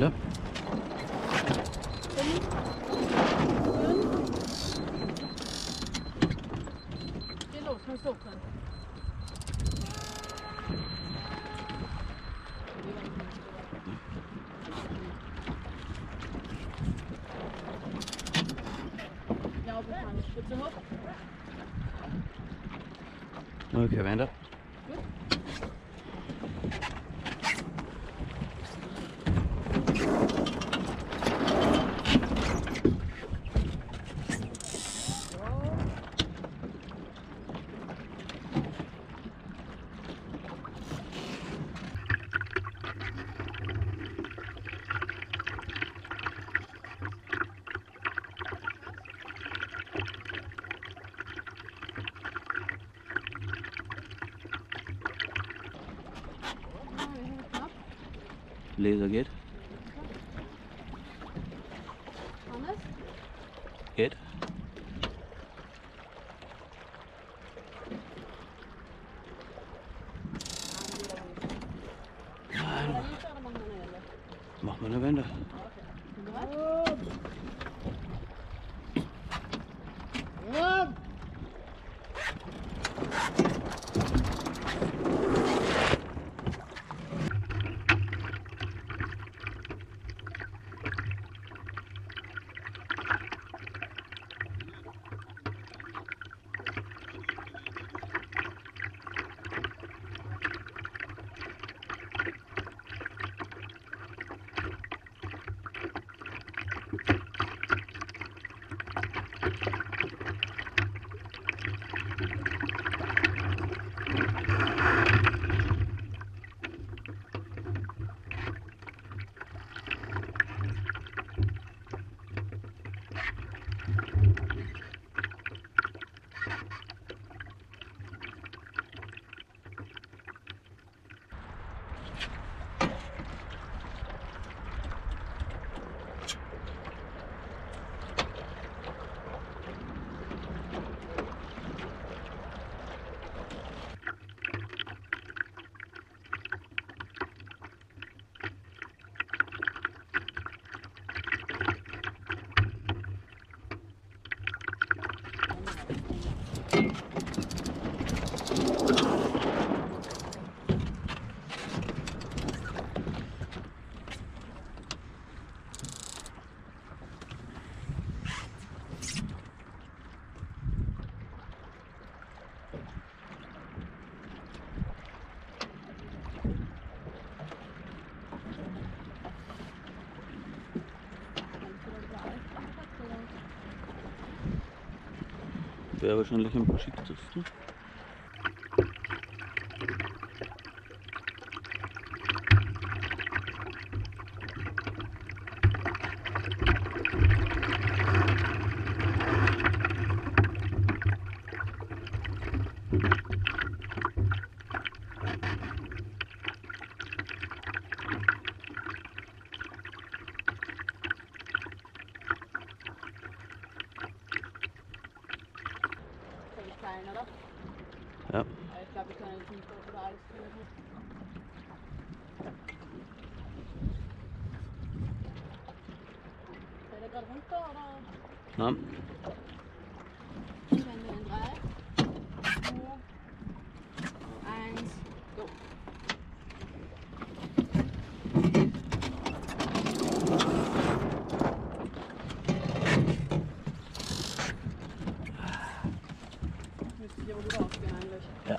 Wände. Geh los, musst hoch können. Ja, wir fahren die Spitze hoch. Okay, Wände. Laser geht. Hannes? Geht. Nein. Mach mal eine Wende. Wäre wahrscheinlich am geschicktesten. Klein, oder? Ja. Aber ich glaube, wir können jetzt nicht so oder alles finden. Fällt er gerade runter, oder? Na, Wenn wir in 3, 2, 1, go. Müsste ich aber gut ausgehen eigentlich. ja.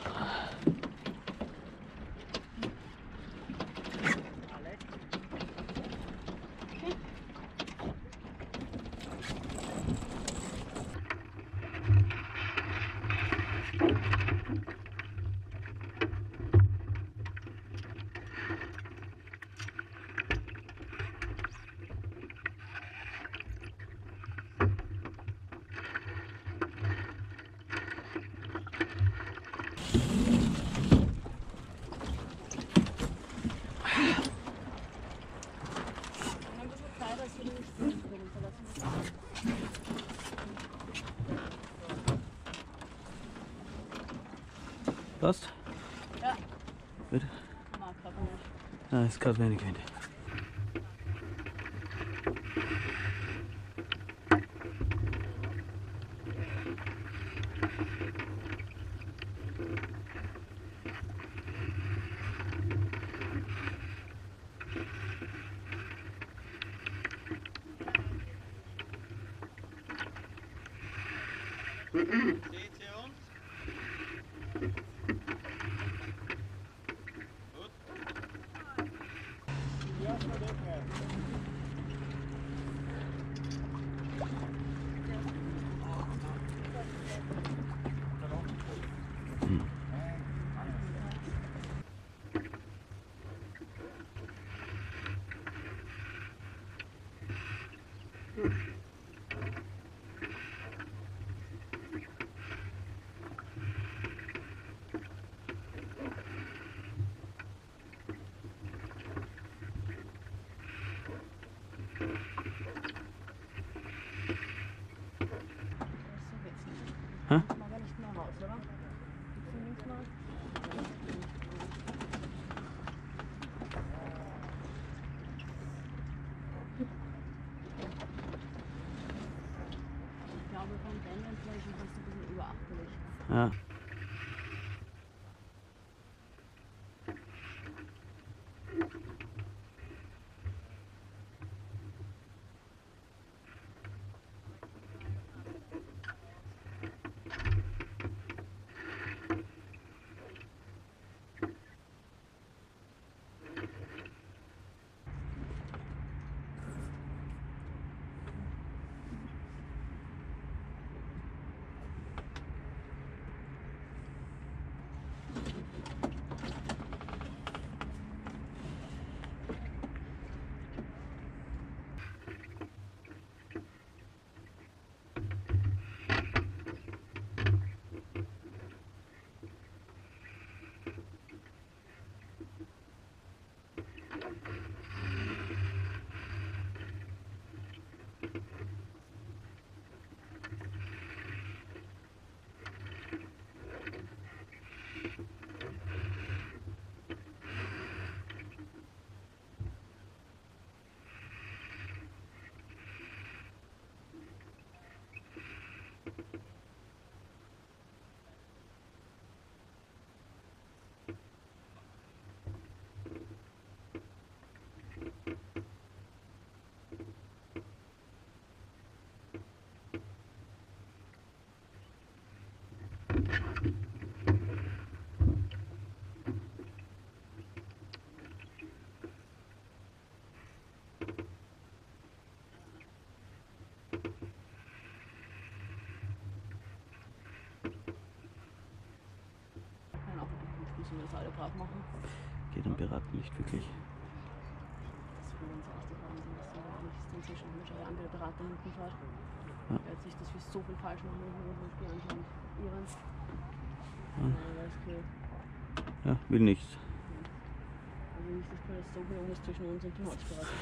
Passt? Ja. Bitte? Mag grad nicht. Ja, ist gerade wenig Wind. Seht ihr uns? Gut. Ja, schon weg. Hä? Machen wir nicht mehr raus, oder? Gibt's denn links mal? Ich glaube, vom Bändern vielleicht schon fast ein bisschen überachtlich. Ja. Kann auch mit dem Fuß das alle brav machen. Geht am Piraten nicht wirklich. Das ist 25 Wahnsinn, dass der nicht inzwischen mit an der Berater hinten fährt. Ja. Er hat sich das für so viel falsch machen, wenn wir uns die anschauen. Ihren. Ja. Das ist cool. Ja, will nichts. Also nicht, dass das so gelungen ist zwischen uns und dem Holzberater.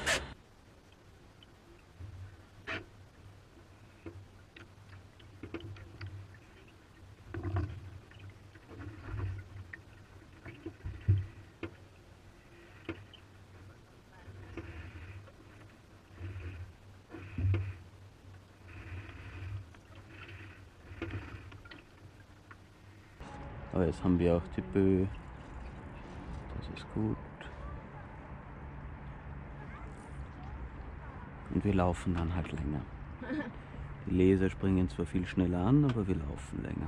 Aber jetzt haben wir auch die Böe. Das ist gut. Und wir laufen dann halt länger. Die Leser springen zwar viel schneller an, aber wir laufen länger.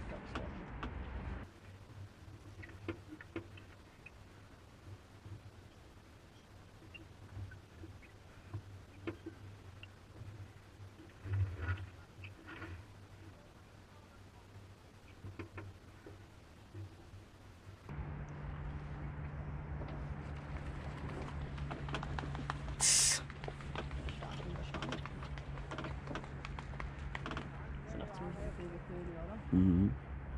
Das sind auch ziemlich viele Vögel, oder? Mhm.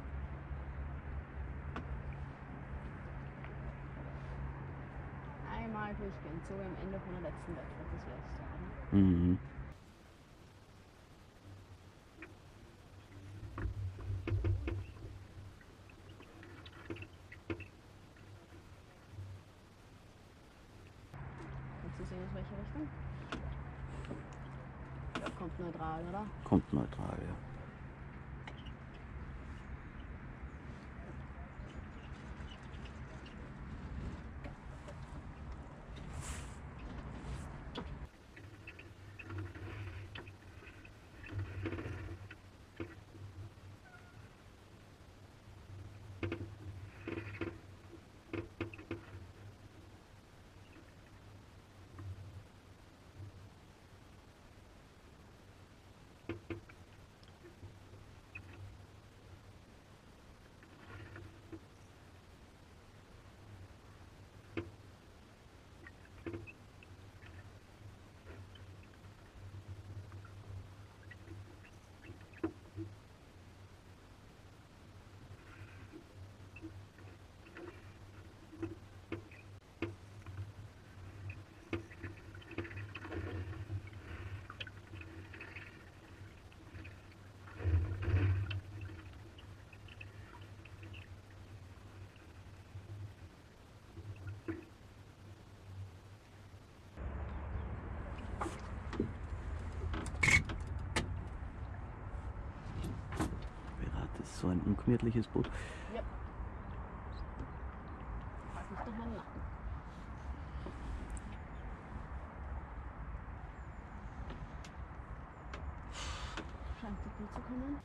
Einmal durchgehen, so wie am Ende von der letzten Wettfahrt, das wär's da, oder? Mhm. Kannst du sehen, aus welche Richtung? Ja, kommt neutral, oder? Kommt neutral, ja. So ein ungemütliches Boot. Ja. Frag mich doch mal nach. Scheint so gut zu kommen.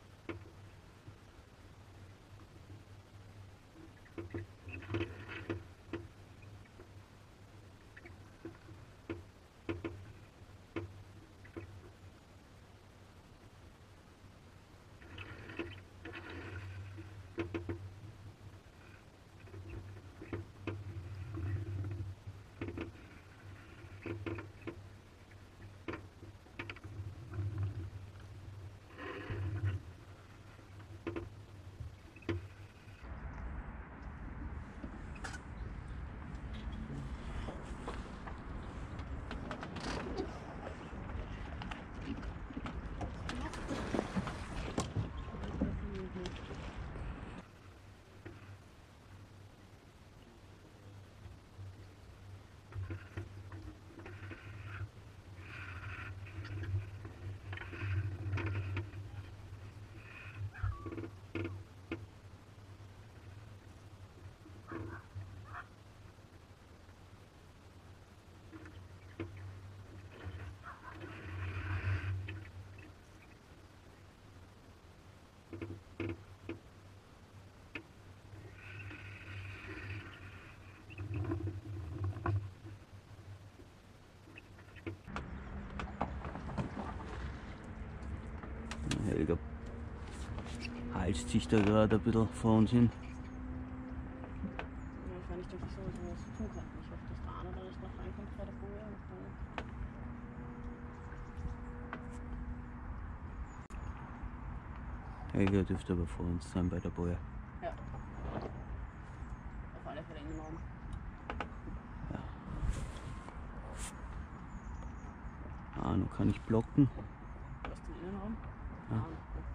Helga halst sich da gerade ein bisschen vor uns hin. Ja, ich weiß nicht, dass ich sowas tun kann. Ich hoffe, dass der Arne da nicht noch reinkommt bei der Boje. Helga dürfte aber vor uns sein bei der Boje. Ja. Auf alle Fälle in den Raum. Arno kann ich blocken. Du hast den Innenraum? Ja. Ah.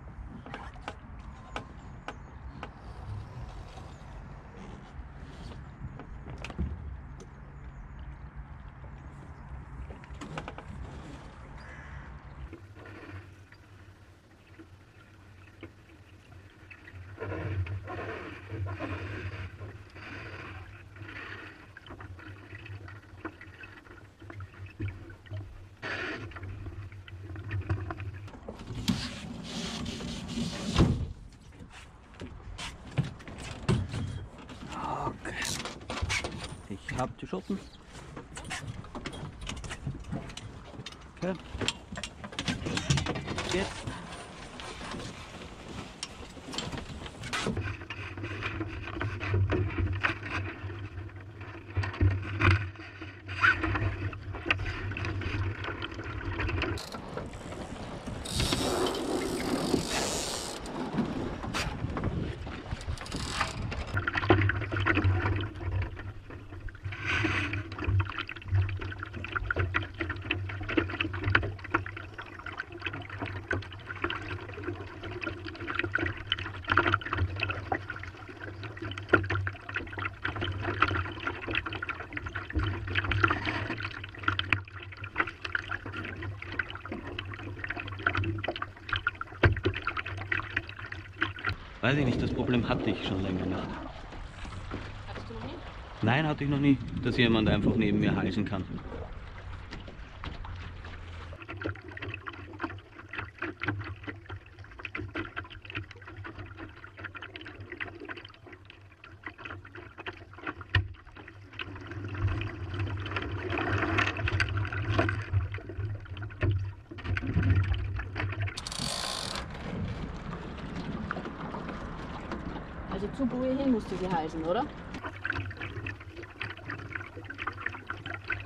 Ich hab die Schotten. Okay. Jetzt. Weiß ich nicht, das Problem hatte ich schon länger nicht. Hattest du noch nie? Nein, hatte ich noch nie, dass jemand einfach neben mir halsen kann. Also zur Boje hin musst du sie halten, oder?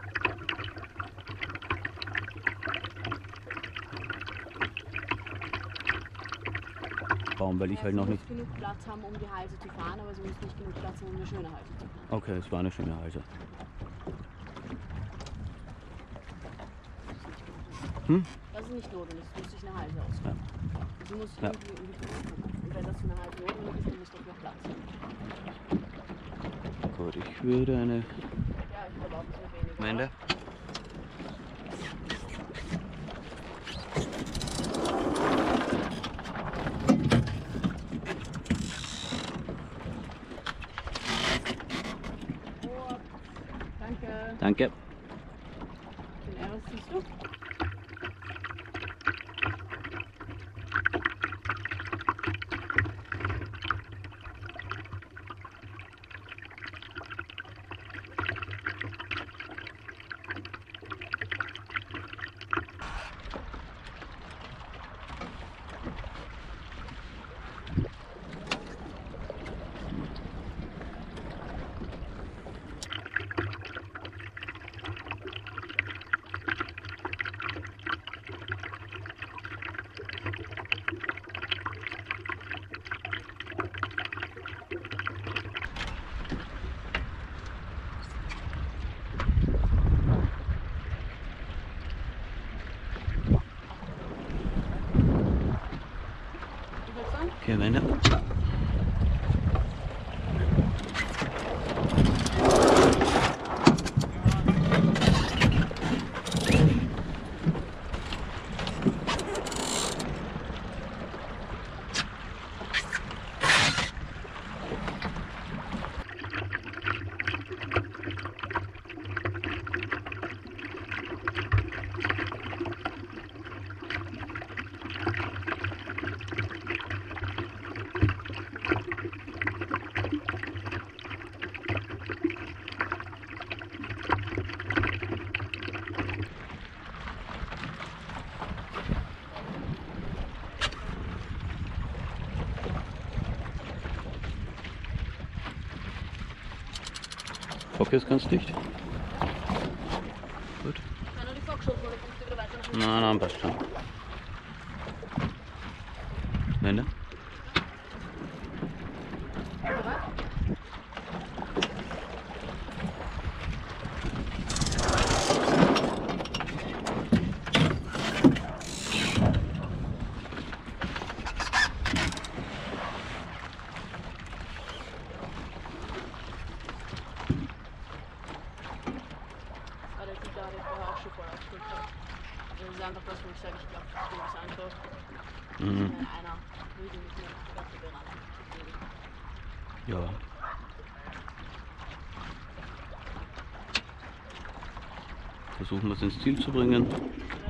Raum, weil ich halt noch nicht... Sie muss genug Platz haben, um die Halse zu fahren, aber sie muss nicht genug Platz haben, um eine schöne Halse zu fahren. Okay, es war eine schöne Halse. Das ist nicht notwendig, es muss sich eine Halse aussuchen. Sie muss Ja. irgendwie in die Füße kommen. Und wenn das für eine Halse notwendig ist, dann muss doch noch Platz sein. Gut, ich würde eine... Ja, ich glaube auch, es wird weniger. Wende. Danke. Danke. Den Eris siehst du? Okay, Wende. Fock ist ganz dicht. Gut. Kann nur die Fockschuppen oder kommst du wieder weiter nach hinten? Nein, passt schon. Wende. Bereit? Warte, die da habe ich vorher auch schon voll ausgedrückt. Das ist einfach das, wo ich sage, ich glaube, das will ich einfach. Mhm. Wenn einer will, die mit mir die ganze Beratung. Ja. Versuchen wir es ins Ziel zu bringen. Anders?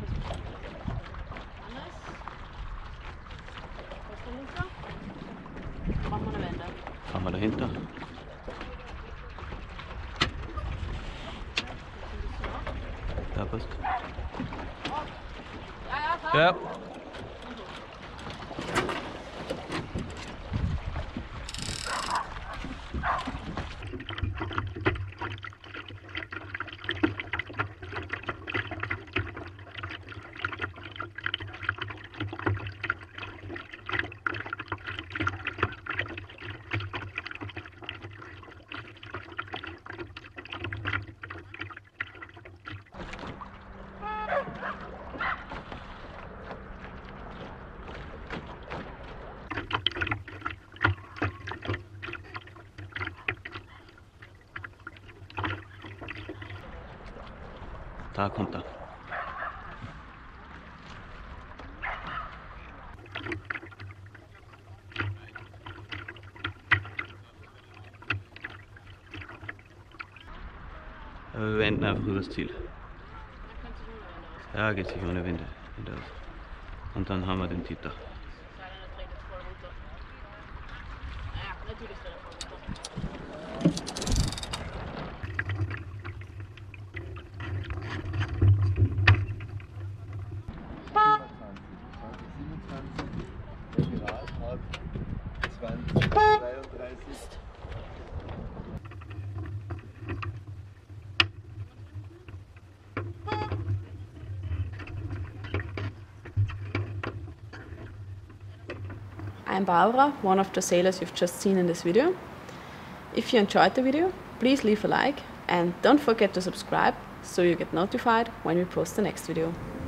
Was dahinter? Machen wir eine Wende. Fahren wir dahinter. Ein bisschen auf. Ja, passt. Ja, komm. Ja. Da kommt er. Wir wenden einfach übers Ziel. Dann könnte sich ohne Wende aus. Ja, geht sich ohne Winde aus. Und dann haben wir den Titer. Sei denn, er dreht jetzt voll runter. Ja, natürlich dreht er voll runter. Der Pirat hat 2033. I'm Barbara, one of the sailors you've just seen in this video. If you enjoyed the video, please leave a like and don't forget to subscribe so you get notified when we post the next video.